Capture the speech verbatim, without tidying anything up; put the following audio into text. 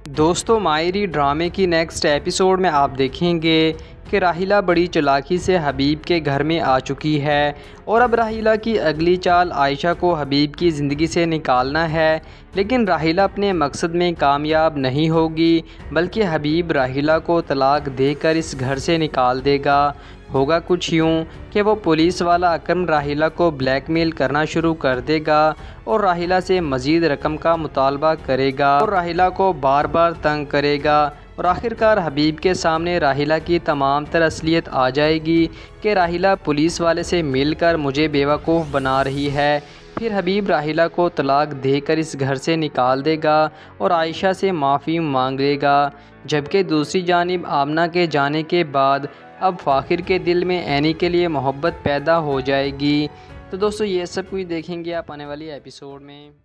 दोस्तों, मायरी ड्रामे की नेक्स्ट एपिसोड में आप देखेंगे कि राहिला बड़ी चालाकी से हबीब के घर में आ चुकी है और अब राहिला की अगली चाल आयशा को हबीब की ज़िंदगी से निकालना है। लेकिन राहिला अपने मकसद में कामयाब नहीं होगी, बल्कि हबीब राहिला को तलाक देकर इस घर से निकाल देगा। होगा कुछ यूँ कि वो पुलिस वाला अकरम राहिला को ब्लैकमेल करना शुरू कर देगा और राहिला से मज़ीद रकम का मुतालबा करेगा और राहिला को बार बार तंग करेगा और आखिरकार हबीब के सामने राहिला की तमाम तर असलियत आ जाएगी कि राहिला पुलिस वाले से मिलकर मुझे बेवकूफ़ बना रही है। फिर हबीब राहिला को तलाक देकर इस घर से निकाल देगा और आयशा से माफ़ी मांग लेगा। जबकि दूसरी जानिब आमना के जाने के बाद अब फ़ाखिर के दिल में ऐनी के लिए मोहब्बत पैदा हो जाएगी। तो दोस्तों, ये सब कुछ देखेंगे आप आने वाली एपिसोड में।